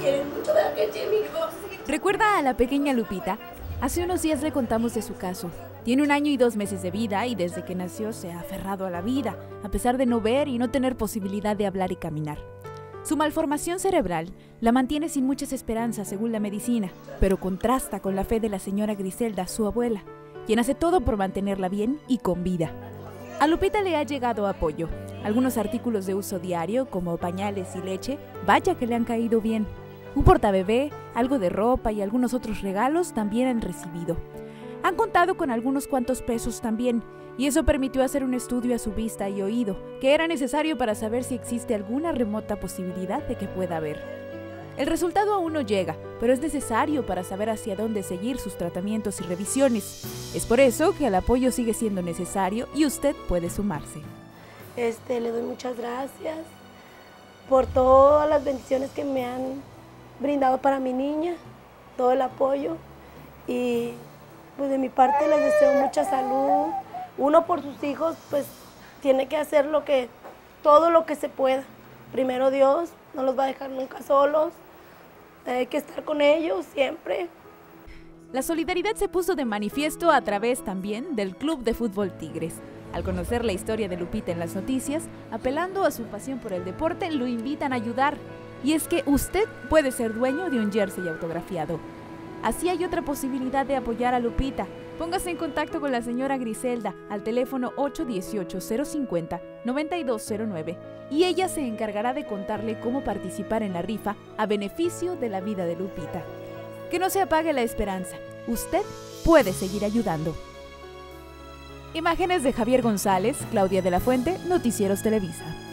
quieren mucho, ¿verdad que sí, mijo? ¿Recuerda a la pequeña Lupita? Hace unos días le contamos de su caso. Tiene 1 año y 2 meses de vida y desde que nació se ha aferrado a la vida, a pesar de no ver y no tener posibilidad de hablar y caminar. Su malformación cerebral la mantiene sin muchas esperanzas según la medicina, pero contrasta con la fe de la señora Griselda, su abuela, quien hace todo por mantenerla bien y con vida. A Lupita le ha llegado apoyo. Algunos artículos de uso diario, como pañales y leche, vaya que le han caído bien. Un portabebé, algo de ropa y algunos otros regalos también han recibido. Han contado con algunos cuantos pesos también, y eso permitió hacer un estudio a su vista y oído, que era necesario para saber si existe alguna remota posibilidad de que pueda ver. El resultado aún no llega, pero es necesario para saber hacia dónde seguir sus tratamientos y revisiones. Es por eso que el apoyo sigue siendo necesario y usted puede sumarse. Le doy muchas gracias por todas las bendiciones que me han brindado para mi niña, todo el apoyo, y pues de mi parte les deseo mucha salud. Uno por sus hijos pues tiene que hacer todo lo que se pueda. Primero Dios no los va a dejar nunca solos, hay que estar con ellos siempre. La solidaridad se puso de manifiesto a través también del Club de Fútbol Tigres. Al conocer la historia de Lupita en las noticias, apelando a su pasión por el deporte, lo invitan a ayudar. Y es que usted puede ser dueño de un jersey autografiado. Así hay otra posibilidad de apoyar a Lupita. Póngase en contacto con la señora Griselda al teléfono 818-050-9209 y ella se encargará de contarle cómo participar en la rifa a beneficio de la vida de Lupita. Que no se apague la esperanza. Usted puede seguir ayudando. Imágenes de Javier González, Claudia de la Fuente, Noticieros Televisa.